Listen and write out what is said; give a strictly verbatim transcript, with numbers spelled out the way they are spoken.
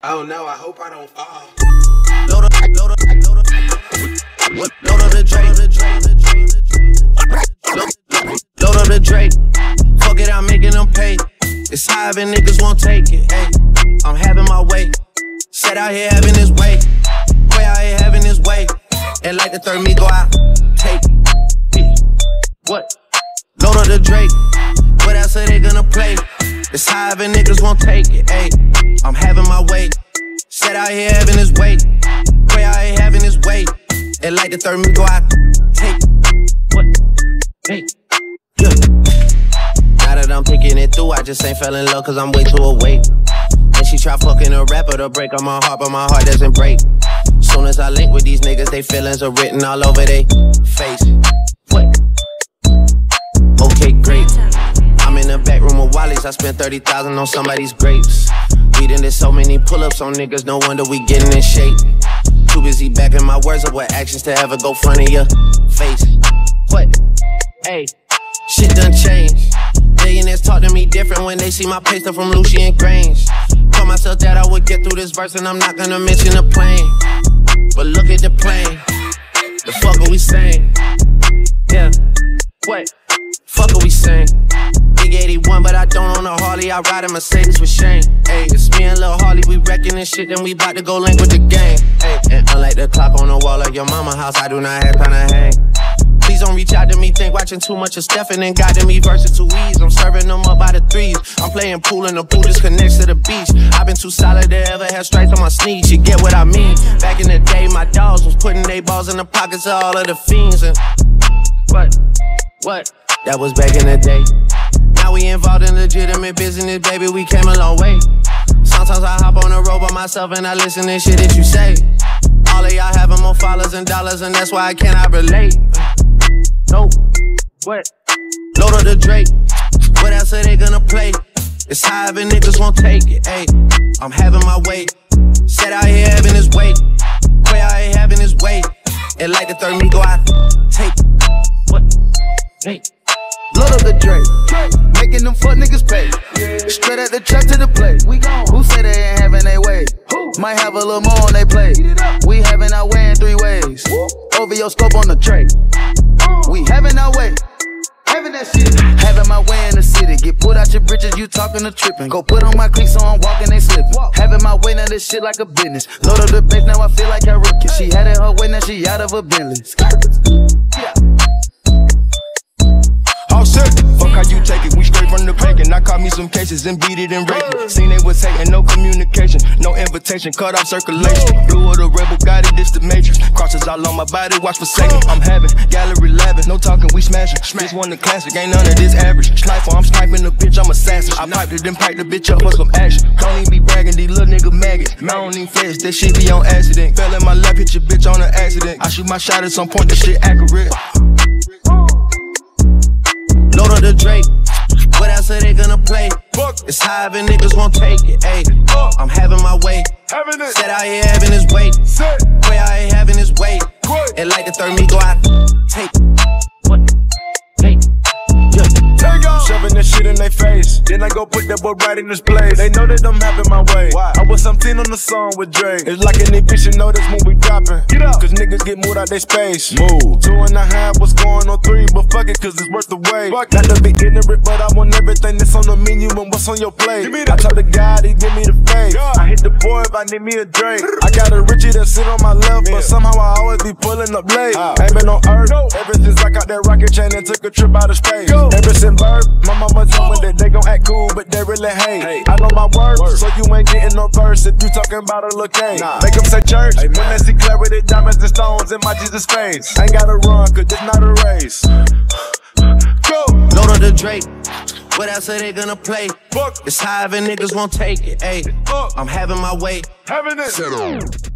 Oh no, I hope I don't fall. Load up, load up, load up, load up the Drake. Load up the Drake. Fuck it, I'm making them pay. It's high and niggas won't take it. Ay, I'm having my way. Set out here having his way. Way out here having his way. And like the third me go out, take it. What? Load up the Drake. What else are they gonna play? It's high and niggas won't take it. Ay, I'm having my way. Set out here having his way. Way out here having his way. And like the third me go out, take what? Hey, yeah. Now that I'm thinking it through, I just ain't fell in love cause I'm way too awake. And she try fucking a rapper to break on my heart, but my heart doesn't break. Soon as I link with these niggas, they feelings are written all over they face. What? Okay, great. I'm in the back room with Wally's, I spent thirty thousand on somebody's grapes. We done did so many pull-ups on niggas, no wonder we getting in shape. Too busy backing my words up with actions to ever go front of your face. What? Hey, shit done changed. Billionaires talk to me different when they see my pay stuff from Lucian Grange. Told myself that I would get through this verse and I'm not gonna mention the plane. But look at the plane. The fuck are we saying? Yeah, what? Fuck are we saying? Big eighty-one, but I don't own a Harley. I ride a Mercedes with Shane. Hey, it's me and Lil Harley. We wrecking this shit, then we bout to go link with the gang. Hey, and unlike the clock on the wall of your mama house, I do not have time to hang. Please don't reach out to me, think watching too much of Stephen and guiding me versus two E's. I'm serving them up by the threes. I'm playing pool in the pool just connects to the beach. I've been too solid to ever have stripes on my sneaks. You get what I mean? Back in the day, my dogs was putting they balls in the pockets of all of the fiends. And what? What? That was back in the day. Now we involved in legitimate business, baby, we came a long way. Sometimes I hop on the road by myself and I listen to shit that you say. All of y'all having more followers and dollars and that's why I cannot relate. No, what? Load up the Drake. What else are they gonna play? It's high and niggas won't take it. Ay, I'm having my way. Set out here having his way. Way out here having his way. And like the third me go out, take what? Hey. Load up the Drake, making them fuck niggas pay. Straight at the trap to the plate. We gone. Who say they ain't having their way? Who? Might have a little more on they plate. We having our way in three ways. Over your scope on the tray. We having our way. Having that shit. Having my way in the city. Get put out your britches, you talking to tripping. Go put on my cleats so I'm walking, they slipping. Having my way, now this shit like a business. Load up the bass, now I feel like a rookie. She had it her way, now she out of her Bentley. Yeah. All set, fuck how you take it, we straight from the bacon. I caught me some cases and beat it and rape it. Seen they was hating, no communication, no invitation, cut off circulation. Blue of the rebel, got it, this the matrix. Crosses all on my body, watch for Satan. I'm having gallery laughing, no talking, we smashing. This one the classic, ain't none of this average. Sniper, I'm sniping the bitch, I'm assassin. I piped it, then pipe the bitch up for some action. Don't even be bragging, these little nigga maggots. I don't even flex, that shit be on accident. Fell in my lap, hit your bitch on an accident. I shoot my shot at some point, that shit accurate. Load up the Drake. What else are they gonna play? It's high and niggas won't take it. Ay, I'm having my way. Set out here having his way. Way out here having his way. And like the third me go out, take what? Hey, yeah. Shoving that shit in their face. Then I go put that boy right in his place. They know that I'm having my way. Why? I was something on the song with Drake. It's like an eviction notice when we dropping. Get up. Cause niggas get moved out their space. Move. Two and a half, what's going on three? But fuck it, cause it's worth the wait. Not to be ignorant, but I want everything that's on the menu and what's on your plate. I talk to God, he give me the faith. God. I hit the boy if I need me a Drake. I got a Richie that sit on my left, yeah. But somehow I always be pulling up late. Uh. Ain't been on earth. No. Ever since I got that rocket chain and took a trip out of space. Go. Ever since birth, my mama told me that they gon' act cool, but they really hate. Hey. I know my words, word. So you ain't getting no verse if you talking about a little cane. Nah. Make them say church, hey, when they see clarity, diamonds and stones in my Jesus face. Ain't gotta run, cause it's not a race. Go! Load up the Drake. What else are they gonna play? Fuck. It's high and niggas won't take it. Ay, I'm having my way. Having it.